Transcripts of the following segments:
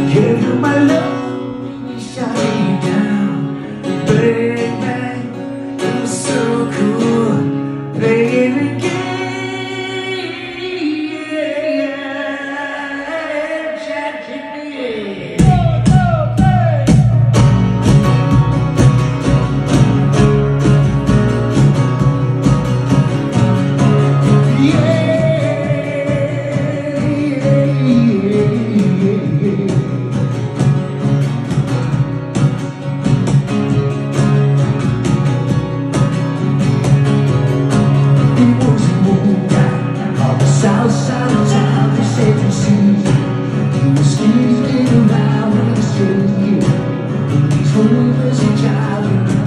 Gave you my love, you shot me down. Baby, you're so cool. Playing the game, tragedy. South side of town, they say to see you were sneaking around with a straight here. These rumors and jiving the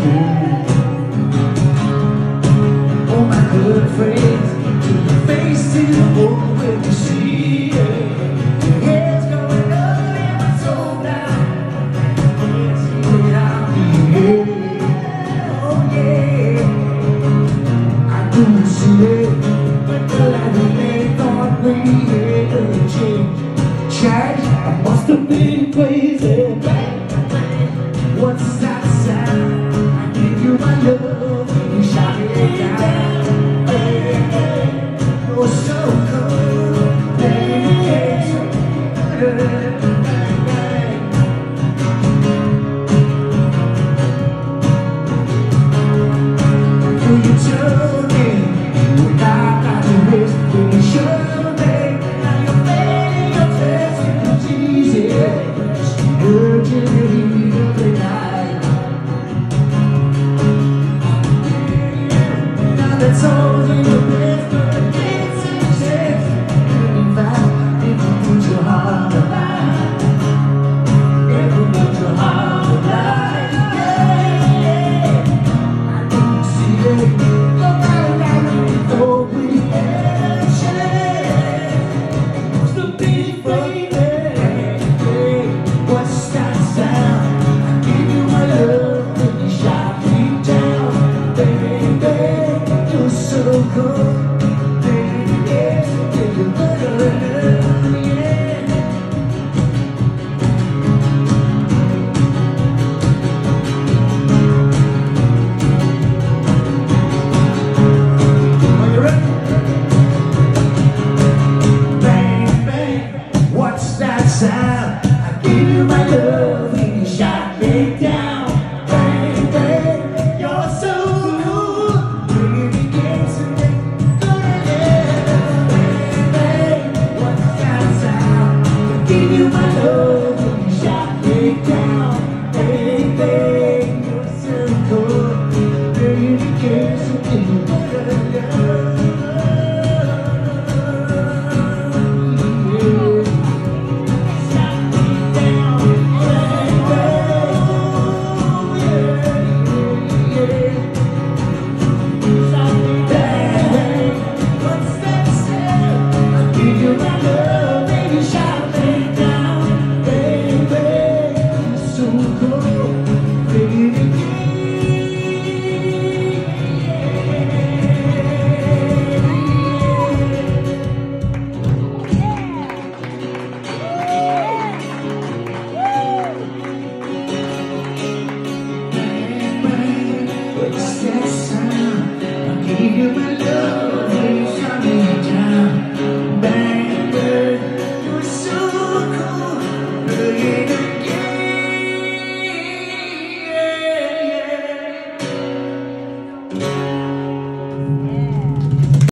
pool. Oh, my good friends, to the face in the hole when you see it. Your head's going up and my soul down. It's when I'll be here. Oh, yeah, I couldn't see it, but the light we had a change. I must have been crazy. What's that sound? I give you my love, you shot it down. You're so cold, baby. Will you tell me without the risk? Will you show? That's all in the best, but it's a chance. In fact, if you put your heart alive, if you put your heart alive, yeah, I can see it. You're right before we had a chance to be free. What's that sound? I give you my love, and you shot me down, baby. So good, baby, yes, you're better, yeah. Are you ready? Bang, bang, what's that sound? I give you my love.